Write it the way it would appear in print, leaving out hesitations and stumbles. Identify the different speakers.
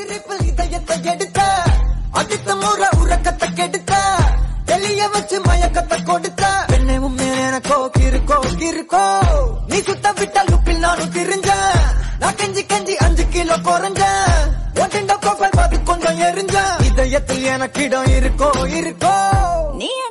Speaker 1: சிரிப்பில் இதயத்தை எடுத்த அடித்த முறை உறக்கத்தை கெடுத்த தெளிய வச்சு மயக்கத்தை கொடுத்த பெண்ணே உண்மையில எனக்கோ கிருக்கோ கிருக்கோ நீ சுத்த விட்ட லுப்பில் நானும் திரிஞ்சேன் நான் கெஞ்சி கெஞ்சி 5 கிலோ குறைஞ்சேன் ஒட்டிண்ட கோப்பல் பார்த்து கொஞ்சம் எரிஞ்சேன் இதயத்தில் எனக்கு இடம் இருக்கோ இருக்கோ
Speaker 2: நீ